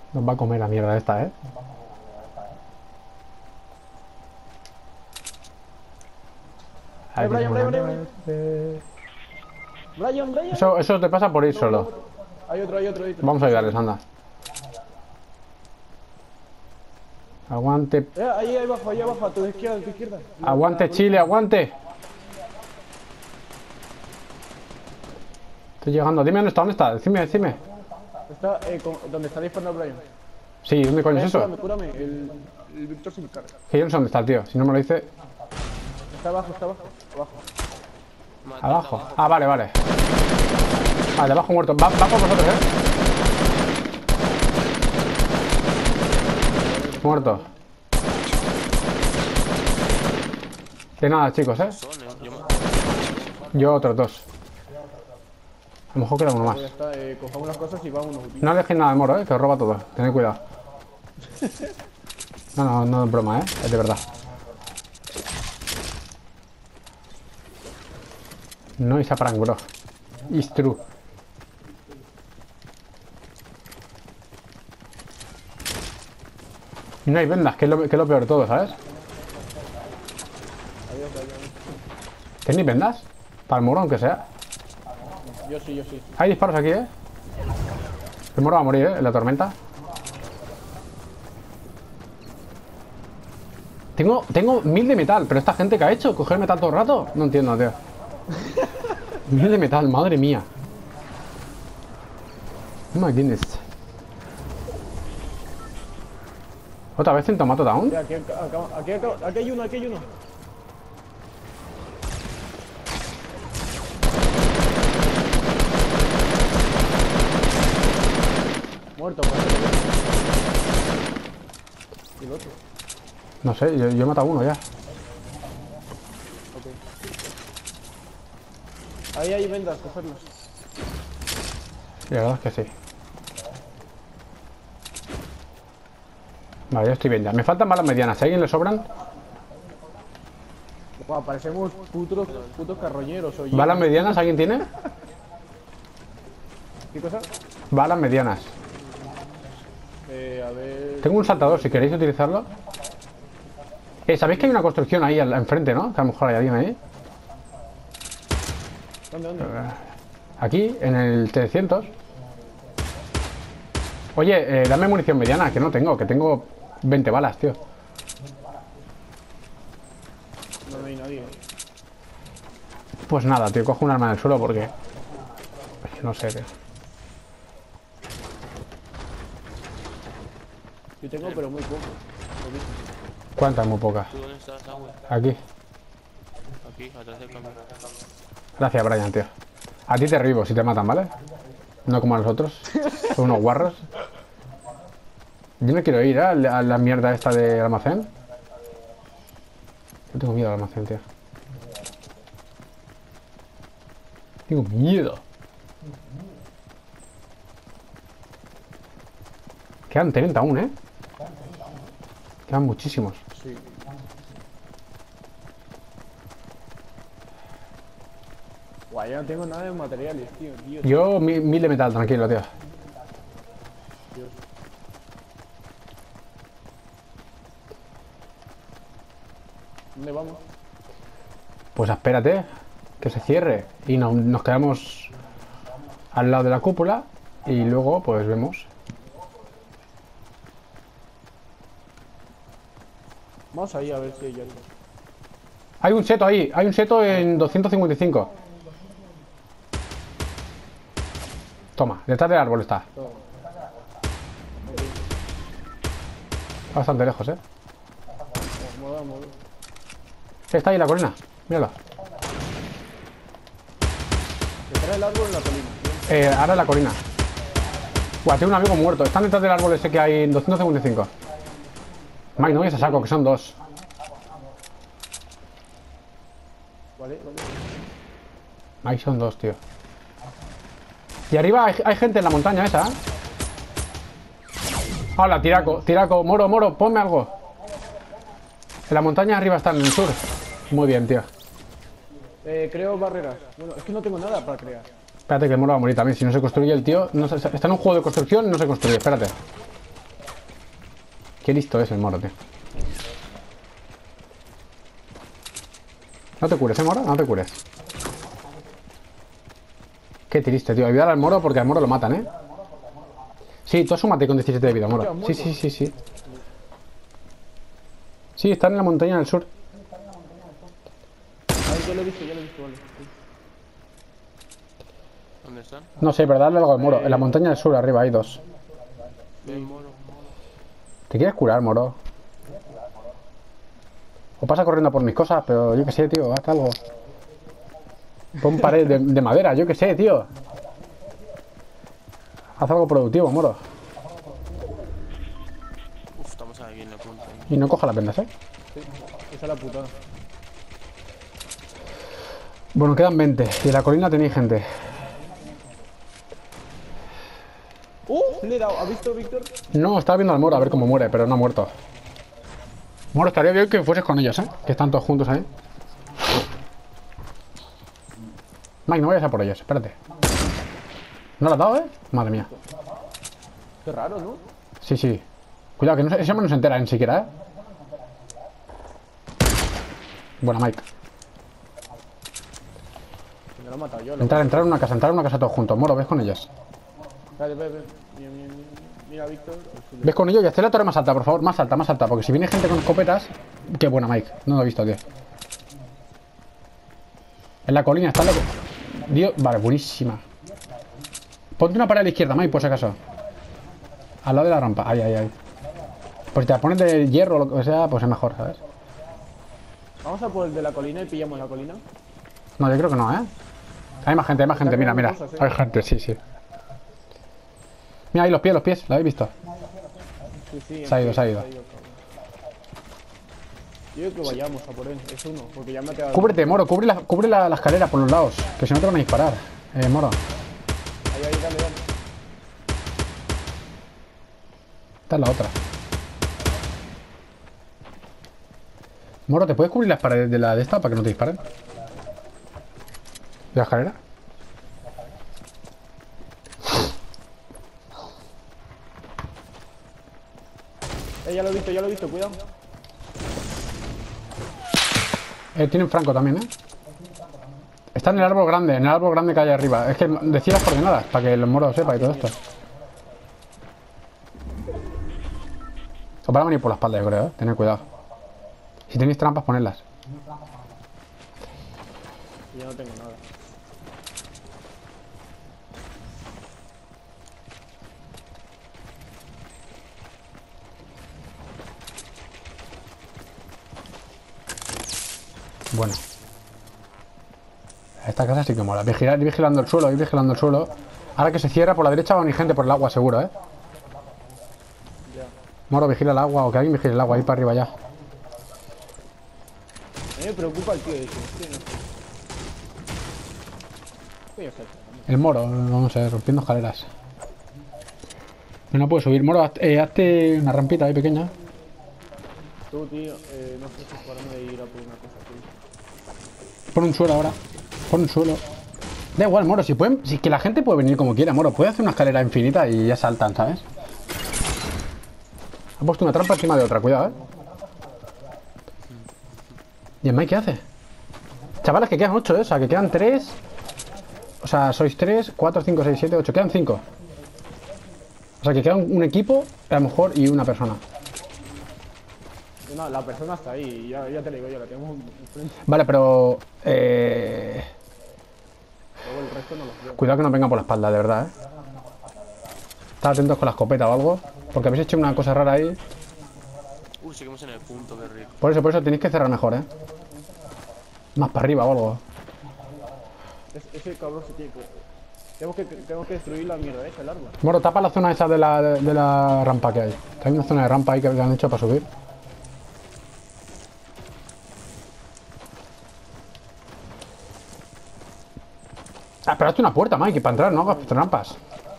Nos va a comer la mierda esta, ¿eh? Ahí Brian, tenemos Brian, una- Brian. Eso te pasa por ir solo. Hay otro. Vamos a ayudarles, anda. Aguante. Ahí abajo, a tu izquierda. Aguante, Chile, aguante. Estoy llegando. Dime dónde está. Decime. Está donde está disparando Brian. Sí, ¿dónde coño es eso? Cúrame. El Víctor se me carga. Que yo no sé dónde está el tío. Si no me lo dice. Está abajo. Abajo. Ah, vale. Vale, abajo muerto. Va por vosotros, Muerto. De nada, chicos, Yo otros dos. A lo mejor queda uno más. Ya está, cojamos las cosas y vámonos. No dejéis nada de moro, que os roba todo. Tened cuidado. No es broma, es de verdad. No is a prank, bro. It's true. Y no hay vendas, que es lo peor de todo, ¿sabes? ¿Tenéis vendas? Para el muro, aunque sea. Yo sí. Hay disparos aquí, El moro va a morir, en la tormenta. Tengo 1000 de metal, pero esta gente que ha hecho, coger metal todo el rato. No entiendo, tío. 1000 de metal, madre mía. Oh my goodness. ¿Otra vez en Tomato Down? Mira, aquí hay uno. Muerto. ¿Y el otro? No sé, yo he matado a uno ya. Ok. Ahí hay vendas, cogerlas. Y la verdad es que sí. Vale, yo estoy bien ya. Me faltan balas medianas. Si a alguien le sobran, Guau, parecemos putos carroñeros. Oye. balas medianas, ¿alguien tiene? ¿Qué cosa? Balas medianas. A ver... Tengo un saltador, si queréis utilizarlo. ¿Sabéis que hay una construcción ahí enfrente, no? Que a lo mejor hay alguien ahí. ¿Dónde? Aquí, en el 300. Oye, dame munición mediana, que no tengo, que tengo 20 balas, tío. No hay nadie. Pues nada, tío, cojo un arma del suelo porque... No sé, tío. Yo tengo, pero muy poco. ¿Cuántas? Muy pocas. ¿Tú dónde estás, Agua? Aquí. Aquí, atrás del camión. Gracias, Brian, tío. A ti te revivo si te matan, ¿vale? No como a los otros. Son unos guarros. Yo no quiero ir a la mierda esta del almacén. Yo tengo miedo al almacén, tío. Tengo miedo. Quedan 30 aún, Quedan muchísimos. Sí. Guay, ya no tengo nada de materiales, tío. Yo 1000 de metal, tranquilo, tío. Dios. ¿Dónde vamos? Pues espérate que se cierre y nos quedamos al lado de la cúpula y luego pues vemos. Vamos ahí a ver si hay algo. Hay un seto ahí, hay un seto en 255. Toma, detrás del árbol está. Todo. Bastante lejos, Vamos. Está ahí la colina, míralo. Detrás del árbol en la colina. Ahora la colina. Buah, tengo un amigo muerto. Están detrás del árbol ese que hay en 255. Mike, no vayas a saco, que son dos. Vale. Mike, son dos, tío. Y arriba hay gente en la montaña esa, Hola, tiraco, moro, ponme algo. En la montaña arriba está, en el sur. Muy bien, tío. Creo barreras. Bueno, es que no tengo nada para crear. Espérate que el moro va a morir también. Si no se construye el tío... No está en un juego de construcción, no se construye. Espérate. Qué listo es el moro, tío. No te cures, moro, no te cures. Qué triste, tío. Ayudar al moro porque al moro lo matan, Sí, tú asúmate con 17 de vida, moro. Sí, sí, sí, sí. Sí, están en la montaña del sur. A ver, yo lo he visto, vale. ¿Dónde están? No sé, pero dale algo al moro. En la montaña del sur, arriba, hay dos. Ven, moro. ¿Te quieres curar, moro? O pasa corriendo por mis cosas, pero yo qué sé, tío, haz algo. Pon pared de madera, yo qué sé, tío. Haz algo productivo, moro. Uf, estamos aquí en la punta. Y no coja las vendas, Sí, esa es la putada. Bueno, quedan 20. Y en la colina tenéis gente. Le he dado. ¿Has visto, Víctor? No, estaba viendo al moro a ver cómo muere, pero no ha muerto. Moro, estaría bien que fueses con ellos, que están todos juntos ahí. Mike, no vayas a por ellos, espérate. ¿No lo has dado, Madre mía. Qué raro, ¿no? Sí, sí. Cuidado, que no, ese hombre no se entera ni siquiera, Buena, Mike. Me lo he matado yo. Entrar en una casa todos juntos. Moro, ves con ellos. Vale, ve. Mira, Víctor. Ves con ellos y hazte la torre más alta, por favor. Más alta. Porque si viene gente con escopetas... Qué buena, Mike. No lo he visto, tío. En la colina está Dios, vale, buenísima. Ponte una pared a la izquierda, Mike, por si acaso. Al lado de la rampa. Ahí. Pues si te la pones de hierro o lo que sea, pues es mejor, ¿sabes? Vamos a por el de la colina y pillamos la colina. No, yo creo que no, Hay más gente, mira. Cosas, Hay gente, sí. Mira ahí los pies, ¿lo habéis visto? Sí, Se ha ido. cabrón. Yo creo que vayamos a por él, es uno, porque ya me ha quedado. Cúbrete, Moro, cubre la escalera por los lados, que si no te van a disparar. Moro. Ahí, dale. Esta es la otra. Moro, ¿te puedes cubrir las paredes de esta para que no te disparen? ¿De la escalera? Ya lo he visto, cuidado. Tienen franco también, Está en el árbol grande que hay arriba. Es que decía las coordenadas, para que los moros sepan y todo esto. Os van a venir por la espalda, yo creo, Tened cuidado. Si tenéis trampas, ponedlas. Yo no tengo nada. Bueno. Esta casa sí que mola. Ir vigilando el suelo, Ahora que se cierra, por la derecha va a venir gente por el agua, seguro, Ya. Moro, vigila el agua, o que alguien vigile el agua, ahí para arriba ya. A mí me preocupa el tío ese, no sé. ¿Qué coño es esto? El Moro, vamos a ver, rompiendo escaleras. No puedo subir, Moro, hazte una rampita ahí pequeña. Tú, tío, no sé si podrán de ir a por una cosa, tío. Pon un suelo ahora. Pon un suelo. Da igual, Moro, si es que la gente puede venir como quiera, Moro. Puede hacer una escalera infinita y ya saltan, ¿sabes? Ha puesto una trampa encima de otra, cuidado, ¿Y el Mike qué hace? Chavales, que quedan 8, O sea, que quedan 3. O sea, sois 3, 4, 5, 6, 7, 8. Quedan 5. O sea, que queda un equipo, a lo mejor, y una persona. No, la persona está ahí, ya te lo digo yo, la tenemos enfrente. Vale, pero... Luego el resto no los veo. Cuidado que nos vengan por la espalda, de verdad, Estad atentos con la escopeta o algo. Porque habéis hecho una cosa rara ahí. Seguimos en el punto, qué rico. Por eso tenéis que cerrar mejor, Más para arriba o algo. Ese cabrón se tiene que... Tenemos que destruir la mierda esa, el árbol. Moro, tapa la zona esa de la rampa que hay. Que hay una zona de rampa ahí que le han hecho para subir. Ah, pero hazte una puerta, Mike, para entrar, no hagas trampas.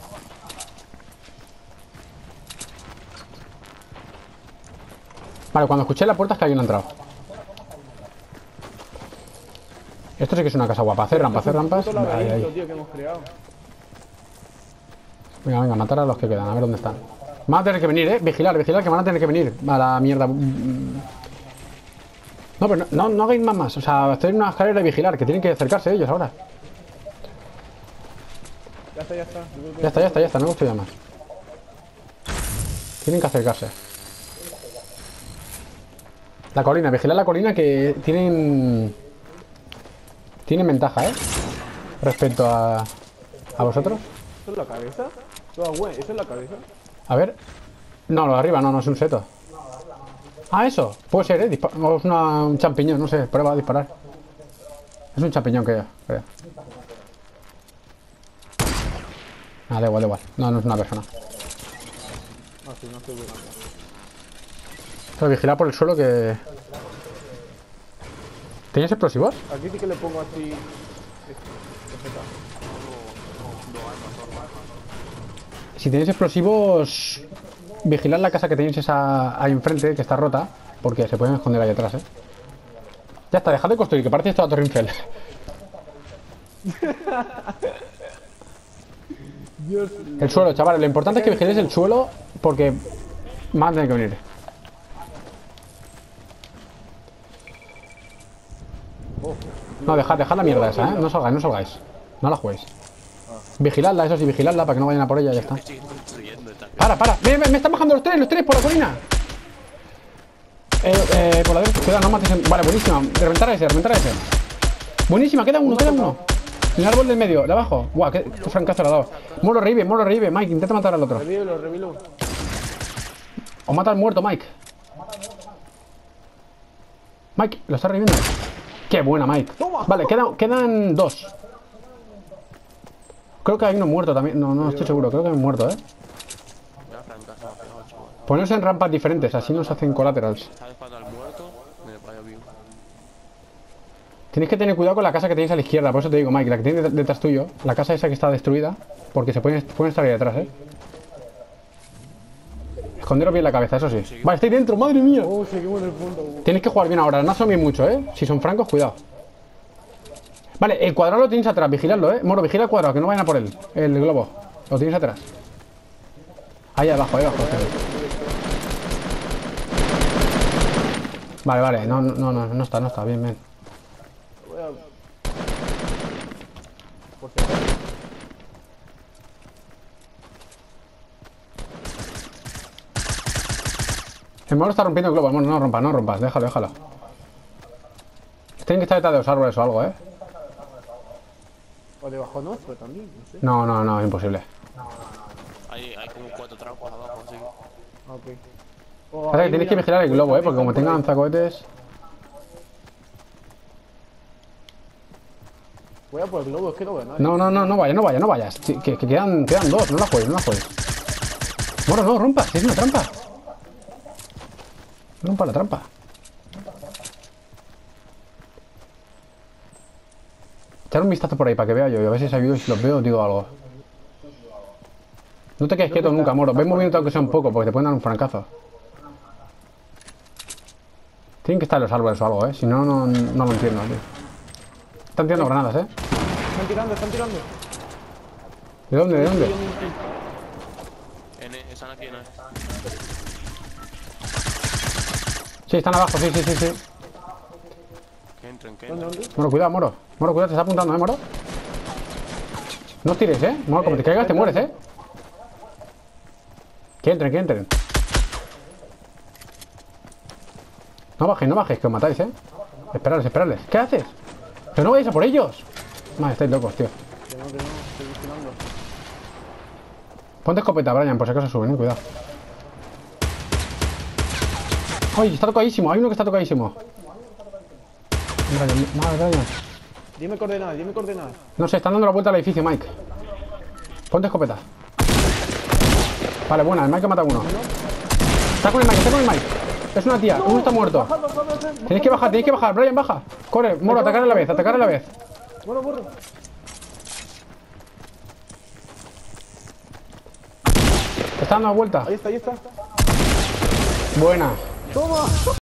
Vale, cuando escuché la puerta es que alguien ha entrado. Esto sí que es una casa guapa. Hacer rampas, Tío, que hemos creado. Venga, matar a los que quedan, a ver dónde están. Van a tener que venir, vigilar, vigilar, que van a tener que venir. A la mierda. No, pero no hagáis más. O sea, estoy en una escalera de vigilar, que tienen que acercarse ellos ahora. Ya está, ya está. Ya está, no me gusta ya más. Tienen que acercarse. La colina, vigilar la colina, que tienen ventaja, respecto a vosotros. ¿Eso es la cabeza? Toda buena, ¿eso es la cabeza? A ver. No, lo de arriba no es un seto. Ah, eso. Puede ser, o es un champiñón, no sé. Prueba a disparar. Es un champiñón, creo. Ah, da igual. No es una persona. No, sí, no estoy bien. Pero vigilar por el suelo que... ¿Tienes explosivos? Aquí sí que le pongo así... Si tenéis explosivos, vigilad la casa que tenéis esa ahí enfrente, que está rota, porque se pueden esconder ahí atrás, Ya está, dejad de construir, que parece esto a Torre Eiffel. Dios. El suelo, chavales, lo importante es que vigiléis el suelo, porque van a tener que venir. No, dejad la mierda esa, No salgáis. No la juguéis. Vigiladla, eso sí, vigiladla para que no vayan a por ella, ya está. Estoy construyendo esta. Para. Me están bajando los tres por la colina. Por la derecha, cuidado, no mates. Vale, buenísima. Reventar a ese. Buenísima, queda uno. En el árbol del medio, de abajo. Guau, qué francazo le ha dado. Moro revive. Mike, intenta matar al otro. Revívelo. O mata al muerto, Mike. Mike, lo está reviviendo. Qué buena, Mike. Vale, quedan dos. Creo que hay uno muerto también. No estoy seguro. Creo que hay un muerto, Ya francas, me ha pegado, chaval. Ponerse en rampas diferentes, así no se hacen collaterals. Está disparando al muerto, me le vaya vivo. Tenéis que tener cuidado con la casa que tenéis a la izquierda. Por eso te digo, Mike, la que tienes detrás tuyo. La casa esa que está destruida. Porque se pueden estar ahí detrás, Esconderos bien la cabeza, eso sí. Vale, estoy dentro, madre mía. Seguimos en el punto. Tenéis que jugar bien ahora. No asoméis mucho, Si son francos, cuidado. Vale, el cuadrado lo tenéis atrás, vigiladlo, Moro, vigila el cuadrado, que no vayan a por él. El globo. Lo tenéis atrás. Ahí abajo. Vale. No está. Bien. Voy a... Por si acaso. El Moro está rompiendo el globo. Bueno, no rompas. Déjalo. Tienen que estar detrás de los árboles o algo, O debajo nuestro también, no sé. No, imposible. Hay como 4 trampas abajo, así. Ok. Pasa que tenéis que vigilar el globo, porque como tengan lanzacohetes... Voy a por el globo, es que no veo nada. No vayas. Que quedan dos, no la juegues. Moro, no, rompas, es una trampa. No rompa la trampa. Echar un vistazo por ahí para que vea yo, y a ver si los veo, digo algo. No te quedes quieto nunca, Moro. Ven moviéndote aunque sea un poco, porque te pueden dar un francazo. Tienen que estar en los árboles o algo, Si no, no lo entiendo, tío. Están tirando granadas, Están tirando. ¿De dónde? Están aquí, ¿no? Sí, están abajo, sí. Que entren. ¿Dónde? Moro, cuidado, Moro, cuidado, te está apuntando, Moro. No os tires, Moro, como te caigas te mueres, Que entren. No bajéis, que os matáis, Esperadles. ¿Qué haces? ¡Que no vayáis a por ellos! Madre, estáis locos, tío. Que no, estoy vigilando. Ponte escopeta, Brian, por si acaso suben, cuidado. ¡Ay, está tocadísimo! Hay uno que está tocadísimo. Brian. Dime coordenadas. No sé, están dando la vuelta al edificio, Mike. Ponte escopeta. Vale, buena, el Mike ha matado a uno. Está con el Mike. Es una tía, uno está muerto. Tenéis que bajar, Brian, baja. Corre, Moro, atacar a la vez. Bueno, borro. Está dando la vuelta. Ahí está. Buena. ¡Toma!